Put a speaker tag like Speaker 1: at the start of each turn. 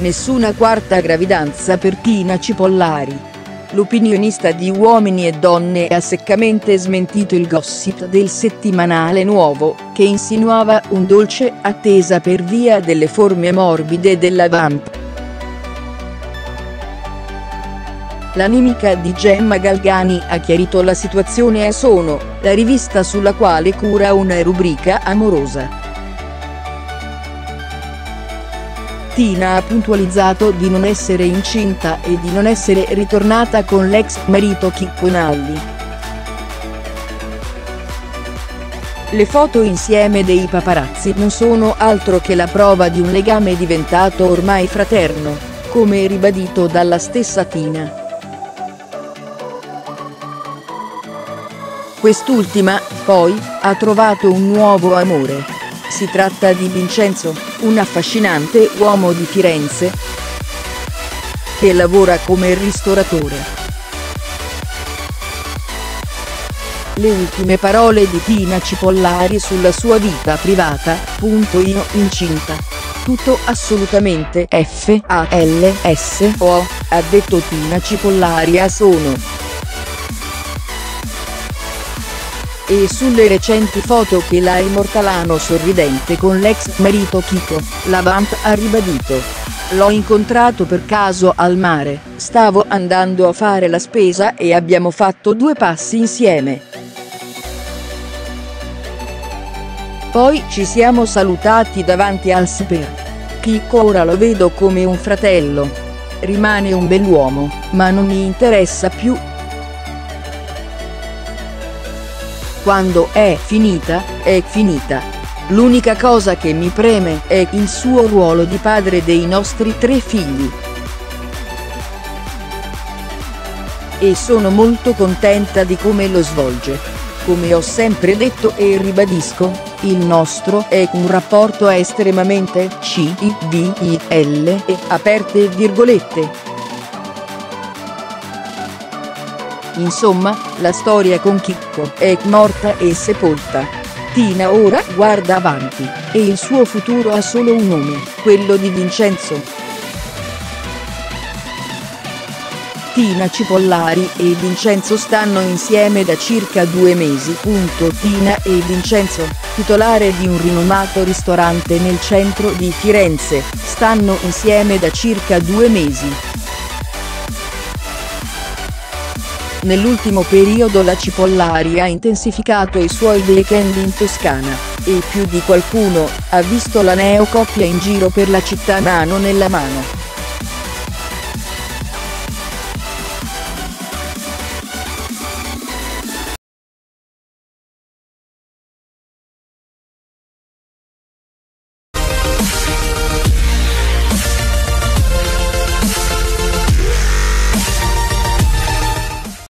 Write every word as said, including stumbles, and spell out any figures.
Speaker 1: Nessuna quarta gravidanza per Tina Cipollari. L'opinionista di Uomini e Donne ha seccamente smentito il gossip del settimanale Nuovo, che insinuava un dolce attesa per via delle forme morbide della Vamp. L'animica di Gemma Galgani ha chiarito la situazione a Sono, la rivista sulla quale cura una rubrica amorosa. Tina ha puntualizzato di non essere incinta e di non essere ritornata con l'ex marito Chicco Nalli. Le foto insieme dei paparazzi non sono altro che la prova di un legame diventato ormai fraterno, come ribadito dalla stessa Tina. Quest'ultima, poi, ha trovato un nuovo amore. Si tratta di Vincenzo, un affascinante uomo di Firenze che lavora come ristoratore. Le ultime parole di Tina Cipollari sulla sua vita privata. Io incinta. Tutto assolutamente F A L S O, ha detto Tina Cipollari a Sono. E sulle recenti foto che la immortalano sorridente con l'ex marito Chico, la Vamp ha ribadito: "L'ho incontrato per caso al mare, stavo andando a fare la spesa e abbiamo fatto due passi insieme. Poi ci siamo salutati davanti al Super. Chico ora lo vedo come un fratello. Rimane un bell'uomo, ma non mi interessa più. Quando è finita, è finita. L'unica cosa che mi preme è il suo ruolo di padre dei nostri tre figli. E sono molto contenta di come lo svolge. Come ho sempre detto e ribadisco, il nostro è un rapporto estremamente civile, aperte virgolette. Insomma, la storia con Chicco è morta e sepolta. Tina ora guarda avanti, e il suo futuro ha solo un nome, quello di Vincenzo." Tina Cipollari e Vincenzo stanno insieme da circa due mesi. Tina e Vincenzo, titolare di un rinomato ristorante nel centro di Firenze, stanno insieme da circa due mesi. Nell'ultimo periodo la Cipollari ha intensificato i suoi weekend in Toscana, e più di qualcuno ha visto la neocoppia in giro per la città mano nella mano.